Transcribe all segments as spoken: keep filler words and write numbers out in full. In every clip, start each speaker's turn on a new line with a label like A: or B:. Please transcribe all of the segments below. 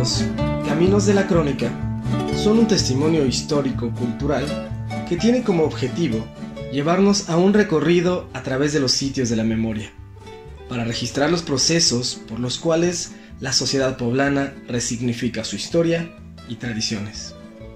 A: Bienvenidos. Caminos de la Crónica son un testimonio histórico-cultural que tiene como objetivo llevarnos a un recorrido a través de los sitios de la memoria, para registrar los procesos por los cuales la sociedad poblana resignifica su historia y tradiciones.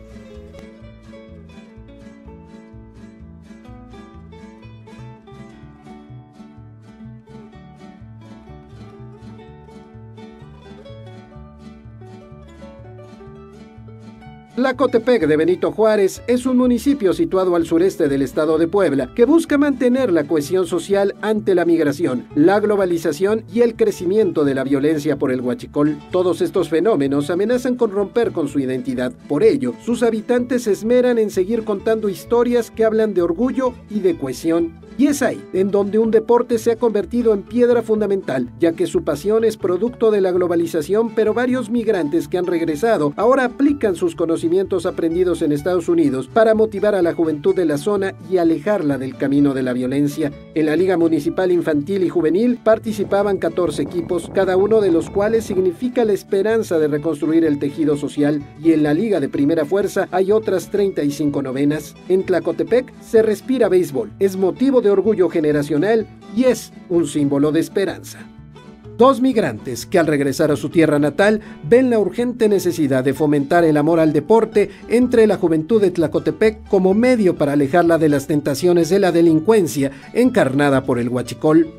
B: Tlacotepec de Benito Juárez es un municipio situado al sureste del estado de Puebla que busca mantener la cohesión social ante la migración, la globalización y el crecimiento de la violencia por el huachicol. Todos estos fenómenos amenazan con romper con su identidad. Por ello, sus habitantes se esmeran en seguir contando historias que hablan de orgullo y de cohesión. Y es ahí en donde un deporte se ha convertido en piedra fundamental, ya que su pasión es producto de la globalización, pero varios migrantes que han regresado ahora aplican sus conocimientos aprendidos en Estados Unidos para motivar a la juventud de la zona y alejarla del camino de la violencia. En la Liga Municipal Infantil y Juvenil participaban catorce equipos, cada uno de los cuales significa la esperanza de reconstruir el tejido social, y en la Liga de Primera Fuerza hay otras treinta y cinco novenas. En Tlacotepec se respira béisbol, es motivo de orgullo generacional y es un símbolo de esperanza. Dos migrantes que al regresar a su tierra natal ven la urgente necesidad de fomentar el amor al deporte entre la juventud de Tlacotepec como medio para alejarla de las tentaciones de la delincuencia encarnada por el huachicol.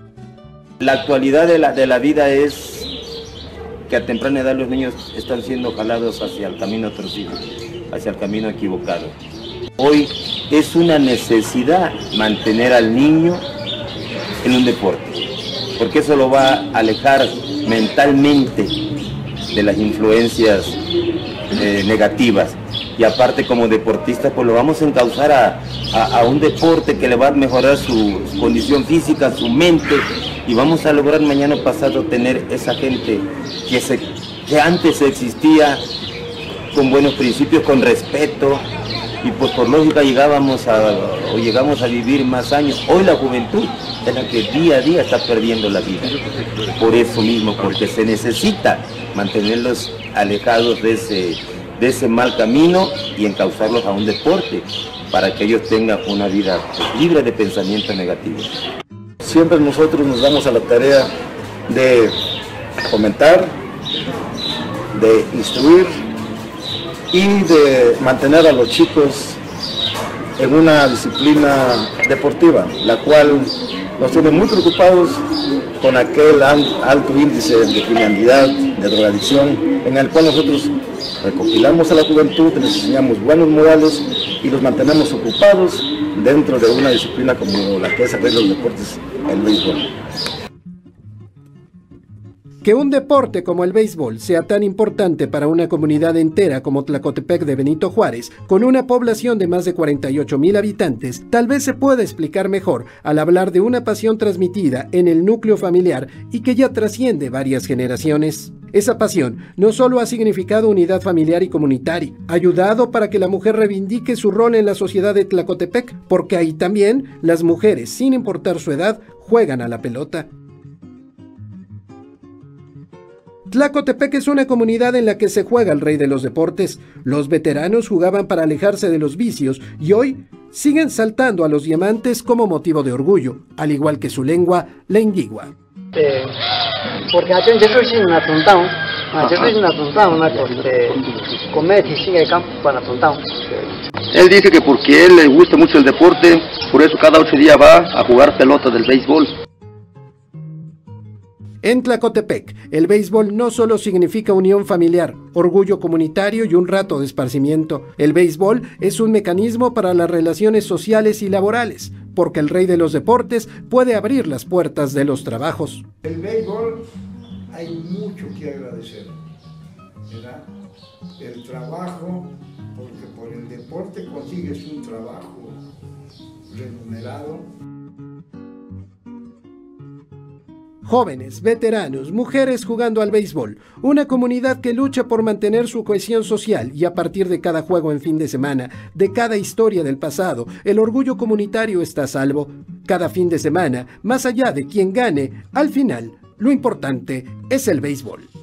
C: La actualidad de la, de la vida es que a temprana edad los niños están siendo jalados hacia el camino torcido, hacia el camino equivocado. Hoy es una necesidad mantener al niño en un deporte, porque eso lo va a alejar mentalmente de las influencias eh, negativas, y aparte como deportista pues lo vamos a encauzar a, a, a un deporte que le va a mejorar su, su condición física, su mente, y vamos a lograr mañana pasado tener esa gente que, se, que antes existía con buenos principios, con respeto, y pues por lógica llegábamos a, o llegamos a vivir más años. Hoy la juventud es la que día a día está perdiendo la vida. Por eso mismo, porque se necesita mantenerlos alejados de ese, de ese mal camino y encauzarlos a un deporte para que ellos tengan una vida libre de pensamientos negativos.
D: Siempre nosotros nos damos a la tarea de fomentar, de instruir y de mantener a los chicos en una disciplina deportiva, la cual nos tiene muy preocupados con aquel alto índice de criminalidad, de drogadicción, en el cual nosotros recopilamos a la juventud, les enseñamos buenos modales y los mantenemos ocupados dentro de una disciplina como la que es el rey de los deportes, el béisbol.
B: Que un deporte como el béisbol sea tan importante para una comunidad entera como Tlacotepec de Benito Juárez, con una población de más de cuarenta y ocho mil habitantes, tal vez se pueda explicar mejor al hablar de una pasión transmitida en el núcleo familiar y que ya trasciende varias generaciones. Esa pasión no solo ha significado unidad familiar y comunitaria, ha ayudado para que la mujer reivindique su rol en la sociedad de Tlacotepec, porque ahí también las mujeres, sin importar su edad, juegan a la pelota. Tlacotepec es una comunidad en la que se juega el rey de los deportes. Los veteranos jugaban para alejarse de los vicios y hoy siguen saltando a los diamantes como motivo de orgullo, al igual que su lengua, la indigua.
E: Eh, porque aquí yo soy una tontao, yo soy una tontao, una comer y sigue campo para tontao.
F: Él dice que porque a él le gusta mucho el deporte, por eso cada ocho días va a jugar pelota del béisbol.
B: En Tlacotepec, el béisbol no solo significa unión familiar, orgullo comunitario y un rato de esparcimiento. El béisbol es un mecanismo para las relaciones sociales y laborales, porque el rey de los deportes puede abrir las puertas de los trabajos.
G: El béisbol hay mucho que agradecer, ¿verdad? El trabajo, porque por el deporte consigues un trabajo remunerado.
B: Jóvenes, veteranos, mujeres jugando al béisbol, una comunidad que lucha por mantener su cohesión social y a partir de cada juego en fin de semana, de cada historia del pasado, el orgullo comunitario está a salvo. Cada fin de semana, más allá de quien gane, al final, lo importante es el béisbol.